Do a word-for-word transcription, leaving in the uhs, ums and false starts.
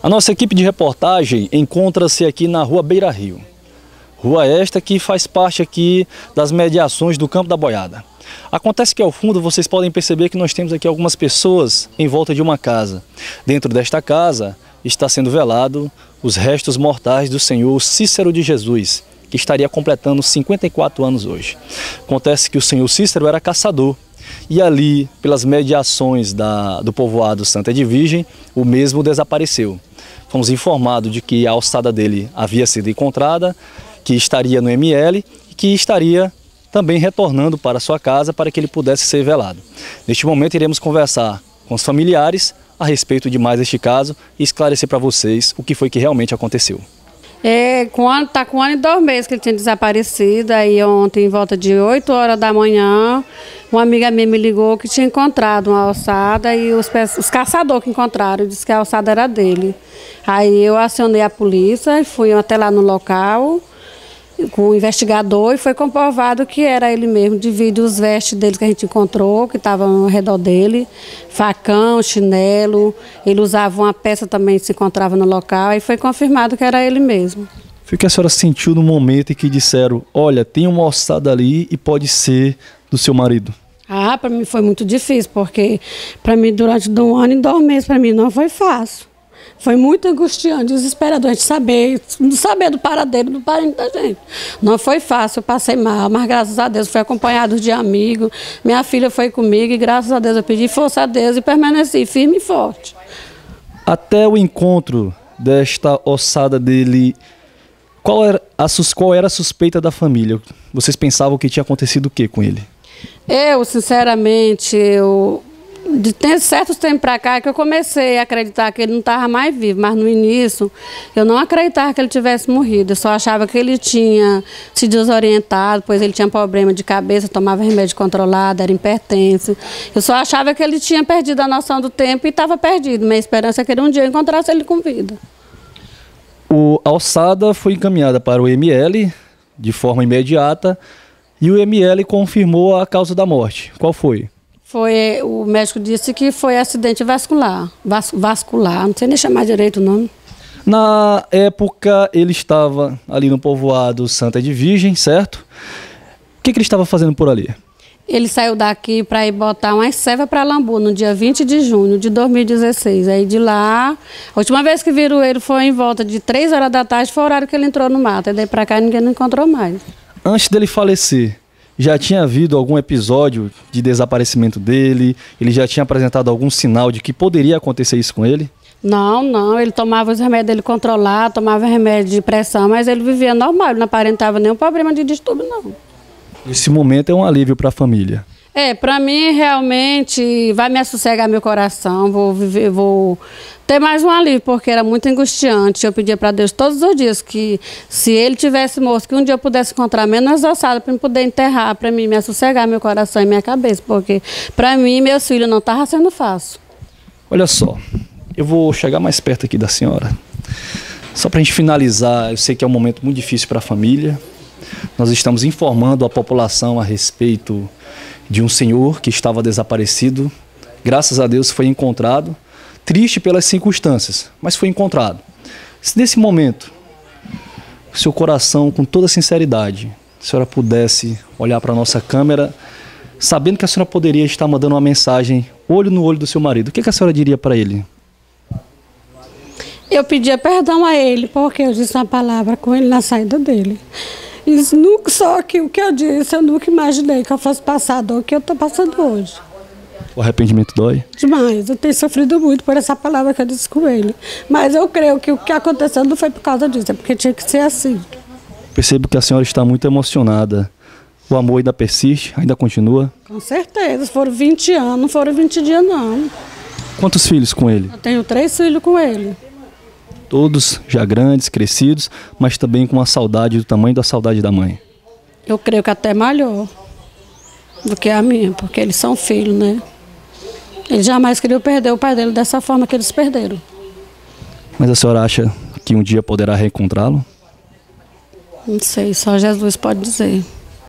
A nossa equipe de reportagem encontra-se aqui na Rua Beira Rio. Rua esta que faz parte aqui das mediações do Campo da Boiada. Acontece que ao fundo vocês podem perceber que nós temos aqui algumas pessoas em volta de uma casa. Dentro desta casa está sendo velado os restos mortais do senhor Cícero de Jesus, que estaria completando cinquenta e quatro anos hoje. Acontece que o senhor Cícero era caçador e ali, pelas mediações da, do povoado Santa Edvigem, o mesmo desapareceu. Fomos informados de que a ossada dele havia sido encontrada, que estaria no M L e que estaria também retornando para sua casa para que ele pudesse ser velado. Neste momento iremos conversar com os familiares a respeito de mais este caso e esclarecer para vocês o que foi que realmente aconteceu. É, com ano, tá com um ano e dois meses que ele tinha desaparecido. Aí ontem, em volta de oito horas da manhã, uma amiga minha me ligou que tinha encontrado uma ossada e os, os caçadores que encontraram, disse que a ossada era dele. Aí eu acionei a polícia e fui até lá no local com o investigador e foi comprovado que era ele mesmo, devido os vestes dele que a gente encontrou, que estavam ao redor dele, facão, chinelo, ele usava uma peça também que se encontrava no local, e foi confirmado que era ele mesmo. Foi o que a senhora sentiu no momento em que disseram, olha, tem uma ossada ali e pode ser do seu marido? Ah, para mim foi muito difícil, porque para mim durante um ano e dois meses para mim não foi fácil. Foi muito angustiante, desesperador, a gente saber, saber do paradeiro do parente da gente. Não foi fácil, eu passei mal, mas graças a Deus fui acompanhado de amigos. Minha filha foi comigo e graças a Deus eu pedi força a Deus e permaneci firme e forte. Até o encontro desta ossada dele, qual era a, qual era a suspeita da família? Vocês pensavam que tinha acontecido o que com ele? Eu, sinceramente, eu... De ter certos tempos para cá que eu comecei a acreditar que ele não estava mais vivo, mas no início eu não acreditava que ele tivesse morrido. Eu só achava que ele tinha se desorientado, pois ele tinha problema de cabeça, tomava remédio controlado, era hipertenso. Eu só achava que ele tinha perdido a noção do tempo e estava perdido. Minha esperança é que ele um dia encontrasse ele com vida. O, a ossada foi encaminhada para o M L de forma imediata e o M L confirmou a causa da morte. Qual foi? Foi, o médico disse que foi acidente vascular, vas, vascular, não sei nem chamar direito o nome. Na época ele estava ali no povoado Santa Edvigem, certo? O que, que ele estava fazendo por ali? Ele saiu daqui para ir botar uma serva para Lambu no dia vinte de junho de dois mil e dezesseis. Aí de lá, a última vez que viram ele foi em volta de três horas da tarde, foi o horário que ele entrou no mato. Aí daí para cá ninguém não encontrou mais. Antes dele falecer, já tinha havido algum episódio de desaparecimento dele? Ele já tinha apresentado algum sinal de que poderia acontecer isso com ele? Não, não. Ele tomava os remédios dele controlado, tomava remédio de pressão, mas ele vivia normal, ele não aparentava nenhum problema de distúrbio, não. Esse momento é um alívio para a família. É, para mim realmente vai me assossegar meu coração, vou viver, vou ter mais um alívio, porque era muito angustiante. Eu pedia para Deus todos os dias que se ele tivesse morto, que um dia eu pudesse encontrar menos ossada para me poder enterrar, para mim me assossegar meu coração e minha cabeça, porque para mim meus filhos não estavam sendo fácil. Olha só, eu vou chegar mais perto aqui da senhora. Só para a gente finalizar, eu sei que é um momento muito difícil para a família. Nós estamos informando a população a respeito de um senhor que estava desaparecido. Graças a Deus foi encontrado. Triste pelas circunstâncias, mas foi encontrado. Se nesse momento, seu coração, com toda sinceridade, a senhora pudesse olhar para a nossa câmera, sabendo que a senhora poderia estar mandando uma mensagem olho no olho do seu marido, o que, que a senhora diria para ele? Eu pedia perdão a ele, porque eu disse uma palavra com ele na saída dele. Isso nunca, só que o que eu disse, eu nunca imaginei que eu fosse passar a dor que eu estou passando hoje. O arrependimento dói? Demais, eu tenho sofrido muito por essa palavra que eu disse com ele. Mas eu creio que o que aconteceu não foi por causa disso, é porque tinha que ser assim. Percebo que a senhora está muito emocionada. O amor ainda persiste, ainda continua? Com certeza, foram vinte anos, não foram vinte dias não. Quantos filhos com ele? Eu tenho três filhos com ele. Todos já grandes, crescidos, mas também com uma saudade do tamanho da saudade da mãe. Eu creio que até maior do que a minha, porque eles são filhos, né? Eles jamais queriam perder o pai dele dessa forma que eles perderam. Mas a senhora acha que um dia poderá reencontrá-lo? Não sei, só Jesus pode dizer.